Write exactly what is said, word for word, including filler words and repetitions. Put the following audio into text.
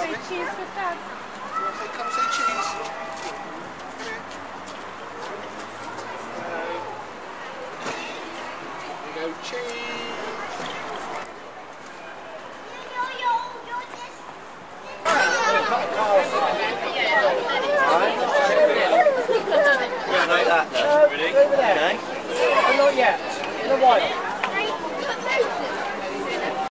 say cheese with that? You want to say, come say cheese? Come here. Uh, there you go, cheese.